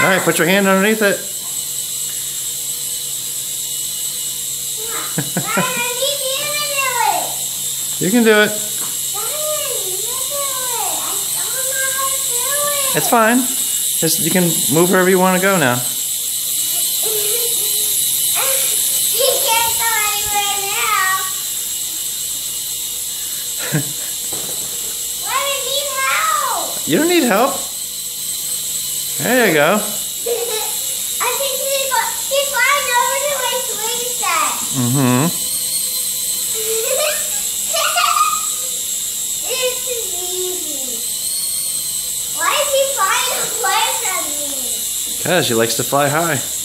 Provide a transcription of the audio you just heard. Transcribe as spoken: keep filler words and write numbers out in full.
All right, put your hand underneath it. You can do it. It's fine. Just, you can move wherever you want to go now. He can't go anywhere now. Why do you need help? You don't need help. There you go. I think he's, go he's flying over to where Swing said. Mm-hmm. This is easy. Why is he flying away from me? Because he likes to fly high.